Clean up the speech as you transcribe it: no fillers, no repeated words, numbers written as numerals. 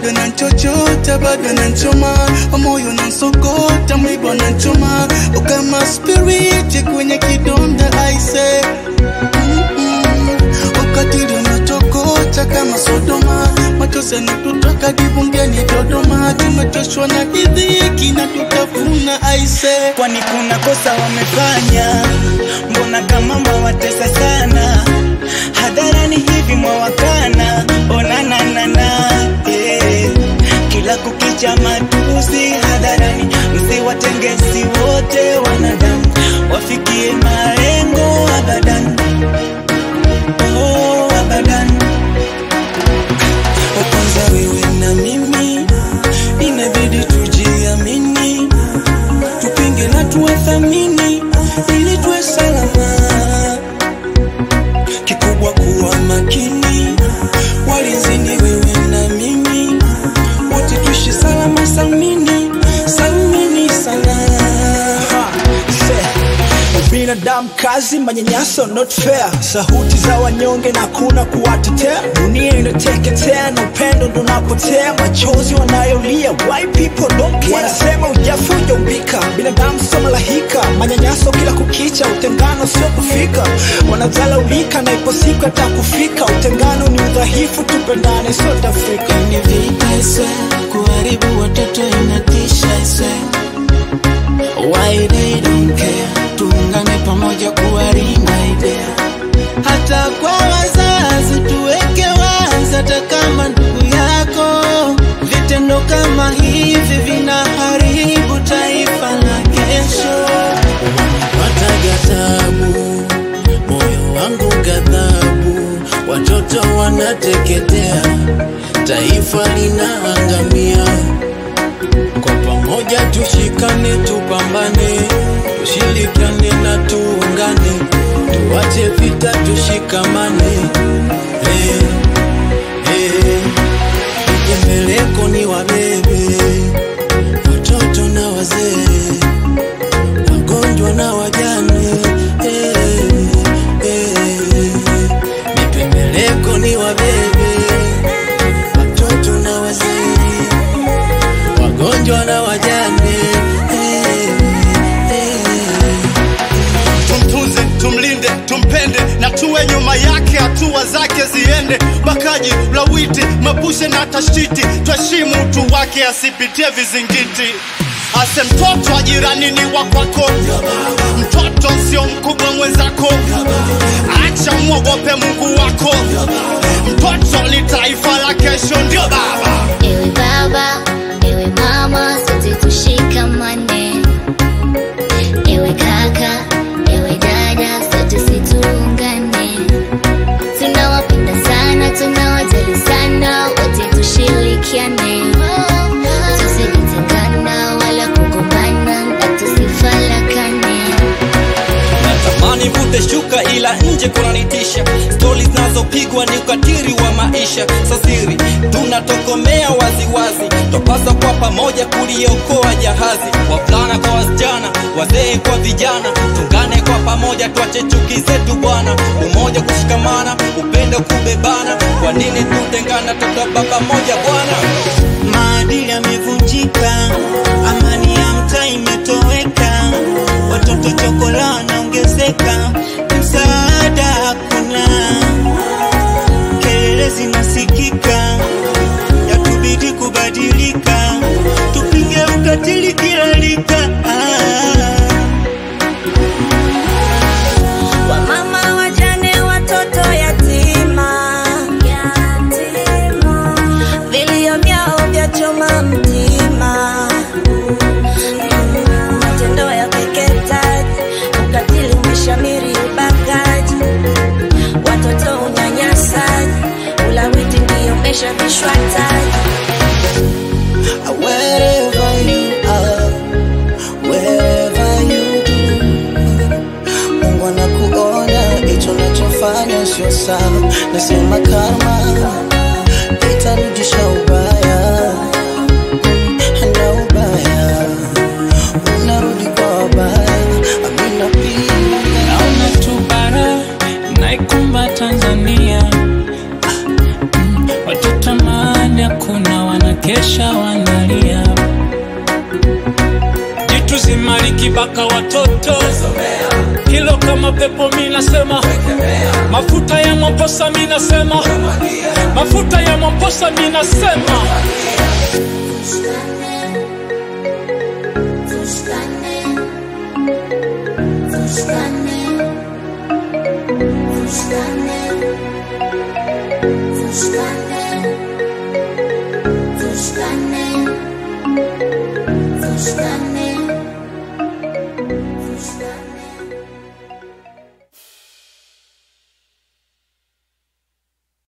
bado nanchochota, bado nanchoma, moyo nansokota, mwiba nanchoma, kama spirit kwenye kidonda aise. Ukatili unatokota kama Sodoma, machozi yanatutoka dibungeni Dodoma, tumetoshwa na dhiki na tutafuna aise. Kwani kuna kosa wamefanya? Mbona kama mwawatesa sana? Hadharani hivi mwawakana, ona na kila kukicha matusi hadharani, msiwatengesi wote wanadamu, wafikie malengo abadan, oh abadan. Kwanza wewe na mimi inabidi tujiamini, tupinge na tuwathamini ili tuwe salama. Kikubwa kuwa makini, walinzi ni wewe na mimi, wote tuishi salama salmini, salmini sana. Binadamu kazi, manyanyaso not fair, sauti za wanyonge na kuna kuwatetea, dunia inateketea na upendo ndo unapotea, machozi wanayolia why people don't care, wanasema ujafu ujaumbika, binadamu sio malaika, manyanyaso kila kukicha, utengano sio kufika, wanadhalaulika na ipo siku atakufika, utengano ni udhaifu, tupendane sote Afrika. Ni vita ise, kuharibu watoto inatisha ise, why they don't care, tuungane pamoja kuwarinda idea. Hata kwa wazazi tuweke wazi, hata kama ndugu yako, vitendo kama hivi vinaharibu taifa la kesho. Watagatabu, moyo wangu ghadhabu, watoto wanateketea, taifa linaangamia. Kwa pamoja tushikane, tupambane, tushirikiane na tuungane, tuache vita tushikamane. Mbeleko ni wabebe, watoto na wazee, wagonjwa na wajane. Mbeleko ni wabebe, watoto na wazee, wagonjwa na wajane. Tumtunze, tumlinde, tumpende na tuwe nyuma yake, hatua zake ziende. Bakaji, lawiti, mapushe na tashiti, tuheshimu utu wake asipitie vizingiti. Ase mtoto wa jirani ni wa kwako, mtoto sio mkubwa mwenzako, acha mwogope Mungu wako, mtoto ni taifa la kesho. Ndio baba, ewe baba, ewe mama, sote tushikamane, ewe kaka, ewe dada, sote situungane, tunawapenda sana, tunawajali sana, wote tushirikiane, tusitengana wala kugombana, na tusifalakane. Natamani vute shuka ila nje kunanitisha, stories zinazopigwa ni ukatili wa maisha. Sasiri tunatokomea waziwazi, tupasa kwa pamoja kuliokoa jahazi. Wavulana kwa wasichana, wazee kwa vijana, tungane kwa pamoja, tuache chuki zetu bwana. Umoja kushikamana, upendo kubebana, kwa nini tutengana? Tutababa moja bwana. Maadili yamevunjika, amani ya mtaa imetoweka, watoto chokola wanaongezeka, msaada hakuna, kelele zinasikika, yatubidi kubadilika, tupinge ukatili kila lika. Wamama, wajane, watoto yatima, vilio vyao vyachoma mtima, matendo ya keketaji, ukatili umeshamiri, ubakaji, watoto unyanyasaji, ulawiti ndio umeshavishwa taji. Wherever you are, wherever you do, Mungu anakuona, hicho unachofanya sio sawa. Nasema karma itarudisha ubaya, na ubaya unarudi kwa wabaya. Amina pia naona tu bara naikumba Tanzania, watoto maana kuna wana wakesha wanalia. Jitu zima likibaka watoto, hilo kama pepo minasema. Mafuta ya Mwamposa minasema, mafuta ya Mwamposa minasema. Fuskane.